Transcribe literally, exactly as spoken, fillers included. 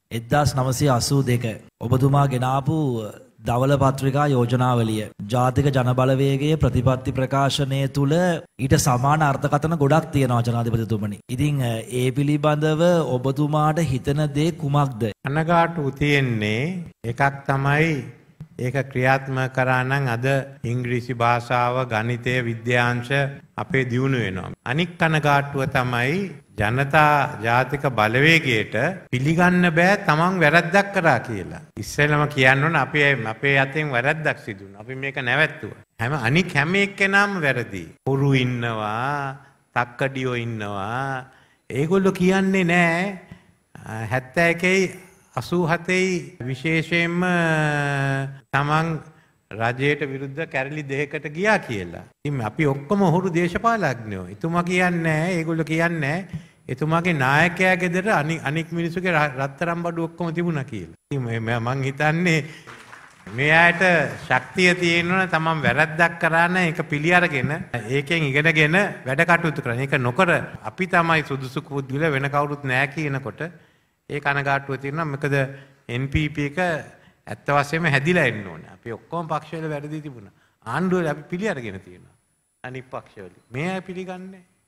එක්දාස් නවසිය අසූ දෙක ඔබතුමා ගෙනාපු දවල පත්‍රිකා යෝජනාවලිය ජාතික ජනබලවේගයේ ප්‍රතිපත්ති ප්‍රකාශනය තුල ඊට සමාන අර්ථකථන ගොඩක් තියෙනවා ජනාධිපතිතුමනි. ඉතින් ඒ පිළිබඳව ඔබතුමාට හිතන දේ කුමක්ද? අනගාටු තියෙන්නේ එකක් තමයි ඒක ක්‍රියාත්මක කරා නම් අද ඉංග්‍රීසි භාෂාව ගණිතය විද්‍යාංශ අපේ දියුණු වෙනවා. අනික් කනගාටුව තමයි ජනතා ජාතික බලවේගයට පිළිගන්න බෑ තමන් වැරද්දක් කරා කියලා. ඉස්සෙල්ලම කියන්න ඕන අපේ අපේ අතෙන් වැරද්දක් සිදු වුණා. අපි මේක නැවැත්තුවා. හැම අනික් හැම එක්කෙනාම වැරදි. හොරු ඉන්නවා, තක්කඩියෝ ඉන්නවා. ඒගොල්ලෝ කියන්නේ නෑ හැත්තෑ එකේ අසූ හතේ විශේෂයෙන්ම තමන් රජයට විරුද්ධ කැරලි දෙකකට ගියා කියලා. ඉතින් අපි ඔක්කොම හොරු දේශපාලඥයෝ. එතුමා කියන්නේ නැහැ, ඒගොල්ලෝ කියන්නේ නැහැ. එතුමාගේ නායකයා ගෙදර අනික් අනික් මිනිස්සුගේ රත්තරන් බඩු ඔක්කොම තිබුණා කියලා. ඉතින් මම හිතන්නේ මේ අයට ශක්තිය තියෙනවා තමන් වැරද්දක් කරා නම් ඒක පිළි අරගෙන ඒකෙන් ඉගෙනගෙන වැඩ කටයුතු කරන්න. ඒක නොකර අපි තමයි සුදුසු පුද්ගල වෙන කවුරුත් නැහැ කියනකොට ඒ කනගාටුව තියෙනවා. මොකද එන් පී පී එක ඇත්ත වශයෙන්ම හැදිලා එන්න ඕනේ. අපි ඔක්කොම පක්ෂවල වැරදි තිබුණා. ආණ්ඩුවල අපි පිළි අරගෙන තියෙනවා. අනිත් පක්ෂවල. මේ අය පිළිගන්නේ